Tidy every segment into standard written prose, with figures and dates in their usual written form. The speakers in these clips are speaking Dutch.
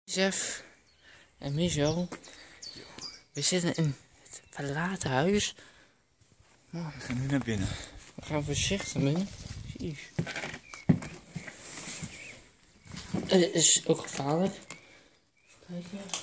Jef en Michel, we zitten in het verlaten huis. We gaan nu naar binnen. We gaan voorzichtig binnen. Jeez. Het is ook gevaarlijk. Even kijken.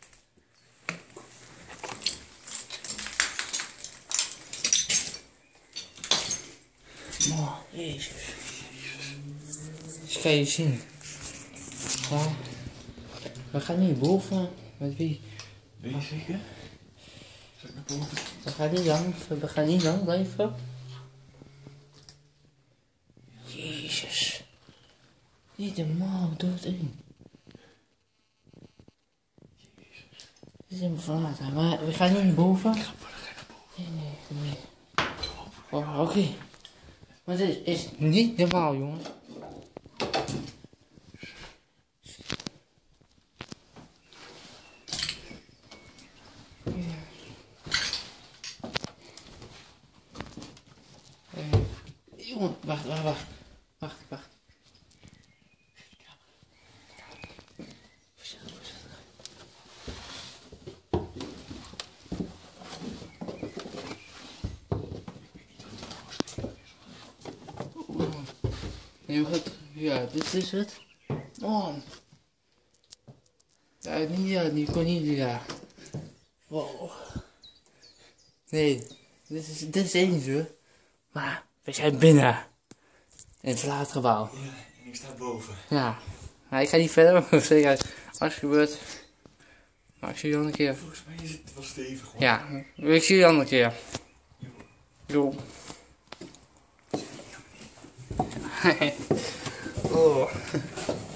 Oh, jezus. Dus kan je zien. Ja. We gaan niet boven. Met wie? Ben je zeker? Zal ik naar boven? We gaan niet lang blijven. Jezus. Niet normaal, doodeng. Dit is een verlaten, maar we gaan niet naar boven. Nee. Oh, oké. Maar dit is niet normaal, jongens. Jongen, wacht. Heel goed. Ja, dit is het. Oh. Ja, die kon niet, ja. Wow. Nee, dit is één hoor. Maar we zijn binnen. In het verlaten gebouw. Ja, en ik sta boven. Ja. Maar ik ga niet verder, maar zeker als het gebeurt. Maar ik zie je een andere keer. Volgens mij is het wel stevig hoor. Ja, ik zie je een andere keer. Jo. Oh.